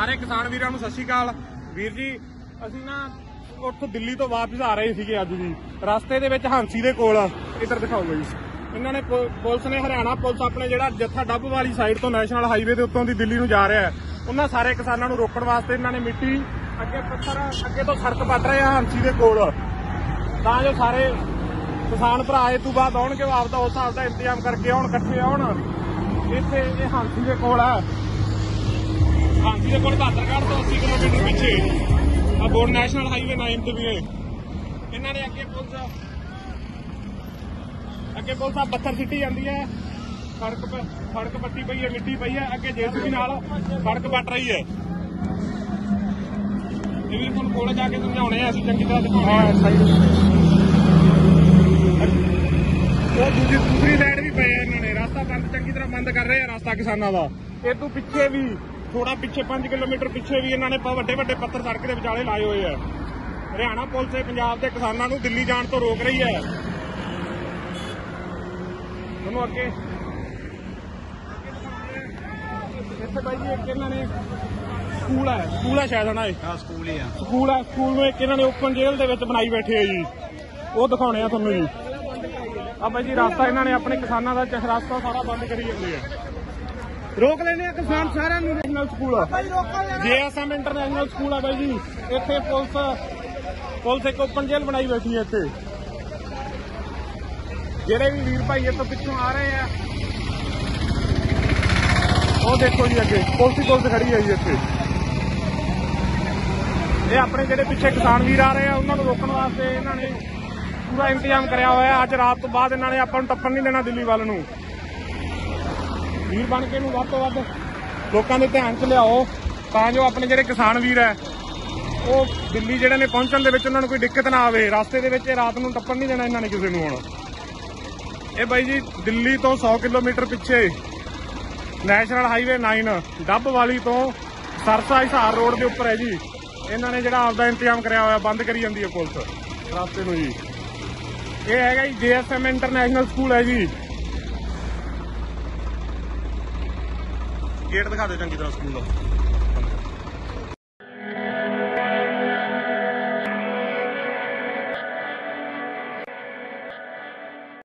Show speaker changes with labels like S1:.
S1: ਸਾਰੇ ਕਿਸਾਨ ਵੀਰਾਂ ਨੂੰ ਸਤਿ ਸ਼੍ਰੀ ਅਕਾਲ। ਵੀਰ ਜੀ ਅਸੀਂ ਨਾ ਉੱਥੋਂ ਦਿੱਲੀ ਤੋਂ ਵਾਪਸ ਆ ਰਹੇ ਸੀਗੇ ਅੱਜ ਜੀ। ਰਸਤੇ ਦੇ ਵਿੱਚ ਹਾਂਸੀ ਦੇ ਕੋਲ ਇੱਧਰ ਦਿਖਾਊਗਾ ਜੀ, ਇਹਨਾਂ ਨੇ ਪੁਲਿਸ ਨੇ ਹਰਿਆਣਾ ਪੁਲਿਸ ਆਪਣੇ ਜਿਹੜਾ ਜੱਥਾ ਡੱਬ ਵਾਲੀ ਸਾਈਡ ਤੋਂ ਨੈਸ਼ਨਲ ਹਾਈਵੇ ਦੇ ਉੱਤੋਂ ਦੀ ਦਿੱਲੀ ਨੂੰ ਜਾ ਰਿਹਾ ਹੈ, ਉਹਨਾਂ ਸਾਰੇ ਕਿਸਾਨਾਂ ਨੂੰ ਰੋਕਣ ਵਾਸਤੇ ਇਹਨਾਂ ਨੇ ਮਿੱਟੀ ਅੱਗੇ ਪੱਥਰ ਅੱਗੇ ਤੋਂ ਸੜਕ ਪੱਟ ਰਹੇ ਆ ਹਾਂਸੀ ਦੇ ਕੋਲ, ਤਾਂ ਜੋ ਸਾਰੇ ਕਿਸਾਨ ਭਰਾ ਇਹ ਤੋਂ ਬਾਅਦ ਆਉਣਗੇ ਉਹ ਆਪਦਾ ਉਸ ਹਿਸਾਬ ਦਾ ਇੰਤਜ਼ਾਮ ਕਰਕੇ ਆਉਣ, ਇਕੱਠੇ ਆਉਣ। ਇੱਥੇ ਇਹ ਹਾਂਸੀ ਦੇ ਕੋਲ ਆ, ਹਾਂਸੀ ਦੇ ਕੋਲ ਭਾਦਰਗੜ੍ਹ ਤੋਂ 80 ਕਿਲੋਮੀਟਰ ਪਿੱਛੇ ਆ ਬੋਰਡ ਨੈਸ਼ਨਲ ਹਾਈਵੇ 9 ਤੇ ਵੀ ਇਹਨਾਂ ਨੇ ਅੱਗੇ ਪੁਲਿਸ ਆ ਪੱਥਰ ਸਿੱਟੀ ਜਾਂਦੀ ਹੈ, ਸੜਕ ਪੱਟੀ ਪਈ ਹੈ, ਮਿੱਟੀ ਪਈ ਹੈ, ਅੱਗੇ ਜੇਸੀਬੀ ਨਾਲ ਸੜਕ ਪੱਟ ਰਹੀ ਹੈ। ਇਹ ਵੀ ਤੁਹਾਨੂੰ ਕੋਲ ਜਾ ਕੇ ਸਮਝਾਉਣੇ ਆ, ਅਸੀਂ ਚੰਗੀ ਤਰ੍ਹਾਂ ਦਿਖਾਉਣੇ ਉਹ ਦੂਸਰੀ ਲਾਈਨ ਵੀ ਪਏ ਇਹਨਾਂ ਨੇ, ਰਸਤਾ ਚੰਗੀ ਤਰ੍ਹਾਂ ਬੰਦ ਕਰ ਰਹੇ ਆ ਰਸਤਾ ਕਿਸਾਨਾਂ ਦਾ। ਇਹ ਤੋਂ ਪਿੱਛੇ ਵੀ ਥੋੜਾ ਪਿੱਛੇ 5 ਕਿਲੋਮੀਟਰ ਪਿੱਛੇ ਵੀ ਇਹਨਾਂ ਨੇ ਵੱਡੇ ਪੱਥਰ ਸੜਕ ਦੇ ਵਿਚਾਲੇ ਲਾਏ ਹੋਏ ਆ। ਹਰਿਆਣਾ ਪੁਲਿਸ ਪੰਜਾਬ ਦੇ ਕਿਸਾਨਾਂ ਨੂੰ ਦਿੱਲੀ ਜਾਣ ਤੋਂ ਰੋਕ ਰਹੀ ਹੈ। ਤੁਹਾਨੂੰ ਅੱਗੇ ਇੱਥੇ ਬਾਈ ਜੀ ਇੱਕ ਇਹਨਾਂ ਨੇ ਸਕੂਲ ਹੈ ਸ਼ਾਇਦ ਨਾ, ਸਕੂਲ ਨੂੰ ਇੱਕ ਇਹਨਾਂ ਨੇ ਓਪਨ ਜੇਲ੍ਹ ਦੇ ਵਿੱਚ ਬਣਾਈ ਬੈਠੇ ਆ ਜੀ, ਉਹ ਦਿਖਾਉਣੇ ਆ ਤੁਹਾਨੂੰ ਜੀ। ਆ ਬਾਈ ਜੀ ਰਸਤਾ ਇਹਨਾਂ ਨੇ ਆਪਣੇ ਕਿਸਾਨਾਂ ਦਾ ਰਸਤਾ ਸਾਰਾ ਬੰਦ ਕਰੀ ਜਾਂਦੇ ਆ, ਰੋਕ ਲੈਣੇ ਆ ਕਿਸਾਨ ਸਾਰਿਆਂ ਨੂੰ। National school JSM international school ਆ ਬਾਈ ਜੀ, ਇੱਥੇ ਪੁਲਿਸ ਇੱਕ ਓਪਨ ਜੇਲ੍ਹ ਬਣਾਈ ਬੈਠੀ ਹੈ। ਇੱਥੇ ਜਿਹੜੇ ਵੀ ਵੀਰ ਭਾਈ ਇੱਥੋਂ ਪਿੱਛੋਂ ਆ ਰਹੇ ਆ ਉਹ ਦੇਖੋ ਜੀ, ਅੱਗੇ ਪੁਲਿਸ ਖੜੀ ਹੈ ਜੀ ਇੱਥੇ। ਇਹ ਆਪਣੇ ਜਿਹੜੇ ਪਿੱਛੇ ਕਿਸਾਨ ਵੀਰ ਆ ਰਹੇ ਆ ਉਹਨਾਂ ਨੂੰ ਰੋਕਣ ਵਾਸਤੇ ਇਹਨਾਂ ਨੇ ਪੂਰਾ ਇੰਤਜ਼ਾਮ ਕਰਿਆ ਹੋਇਆ। ਅੱਜ ਰਾਤ ਤੋਂ ਬਾਅਦ ਇਹਨਾਂ ਨੇ ਆਪਾਂ ਨੂੰ ਟੱਪਣ ਨਹੀਂ ਦੇਣਾ ਦਿੱਲੀ ਵੱਲ ਨੂੰ। ਵੀਰ ਬਣ ਕੇ ਨੂੰ ਵੱਧ ਤੋਂ ਵੱਧ ਲੋਕਾਂ ਦੇ ਧਿਆਨ 'ਚ ਲਿਆਓ, ਤਾਂ ਜੋ ਆਪਣੇ ਜਿਹੜੇ ਕਿਸਾਨ ਵੀਰ ਹੈ ਉਹ ਦਿੱਲੀ ਜਿਹੜੇ ਨੇ ਪਹੁੰਚਣ ਦੇ ਵਿੱਚ ਉਹਨਾਂ ਨੂੰ ਕੋਈ ਦਿੱਕਤ ਨਾ ਆਵੇ। ਰਸਤੇ ਦੇ ਵਿੱਚ ਰਾਤ ਨੂੰ ਟੱਪਣ ਨਹੀਂ ਦੇਣਾ ਇਹਨਾਂ ਨੇ ਕਿਸੇ ਨੂੰ। ਹੁਣ ਇਹ ਬਾਈ ਜੀ ਦਿੱਲੀ ਤੋਂ 100 ਕਿਲੋਮੀਟਰ ਪਿੱਛੇ ਨੈਸ਼ਨਲ ਹਾਈਵੇ 9 ਡੱਬ ਵਾਲੀ ਤੋਂ ਸਰਸਾ ਹਿਸਾਰ ਰੋਡ ਦੇ ਉੱਪਰ ਹੈ ਜੀ। ਇਹਨਾਂ ਨੇ ਜਿਹੜਾ ਆਪਦਾ ਇੰਤਜ਼ਾਮ ਕਰਿਆ ਹੋਇਆ, ਬੰਦ ਕਰੀ ਜਾਂਦੀ ਹੈ ਪੁਲਿਸ ਰਸਤੇ ਨੂੰ ਜੀ। ਇਹ ਹੈਗਾ ਜੀ JSM ਇੰਟਰਨੈਸ਼ਨਲ ਸਕੂਲ ਹੈ ਜੀ। ਗੇਟ ਦਿਖਾ ਦਿਓ ਚੰਗੀ ਤਰ੍ਹਾਂ ਸਕੂਲ ਦਾ।